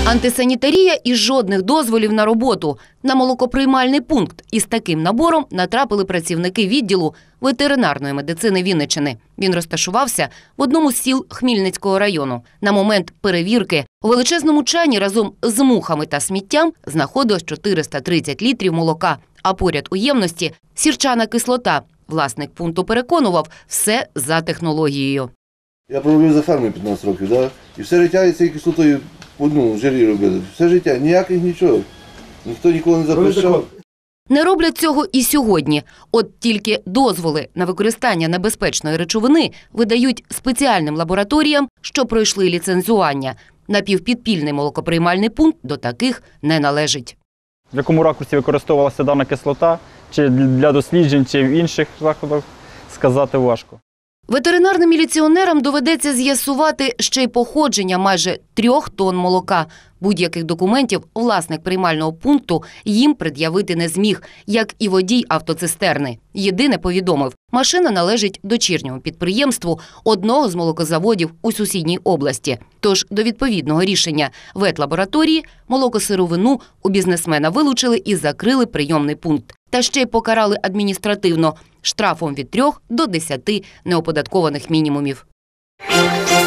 Антисанітарія і жодних дозволів на роботу. На молокоприймальний пункт із таким набором натрапили працівники відділу ветеринарної медицини Вінниччини. Він розташувався в одному з сіл Хмільницького району. На момент перевірки у величезному чані разом з мухами та сміттям знаходилось 430 літрів молока, а поряд у ємності – сірчана кислота. Власник пункту переконував – все за технологією. Я проробив за фермою 15 років, да? І все життя цією кислотою жирі робили. Все життя, ніяких нічого. Ніхто ніколи не запрещав. Не роблять цього і сьогодні. От тільки дозволи на використання небезпечної речовини видають спеціальним лабораторіям, що пройшли ліцензування. Напівпідпільний молокоприймальний пункт до таких не належить. В якому ракурсі використовувалася дана кислота, чи для досліджень, чи в інших заходах, сказати важко. Ветеринарним міліціонерам доведеться з'ясувати ще й походження майже 3 тонн молока. Будь-яких документів власник приймального пункту їм пред'явити не зміг, як і водій автоцистерни. Єдине повідомив, машина належить дочірньому підприємству одного з молокозаводів у сусідній області. Тож до відповідного рішення ветлабораторії молокосировину у бізнесмена вилучили і закрили прийомний пункт. Та ще й покарали адміністративно штрафом від 3 до 10 неоподаткованих мінімумів.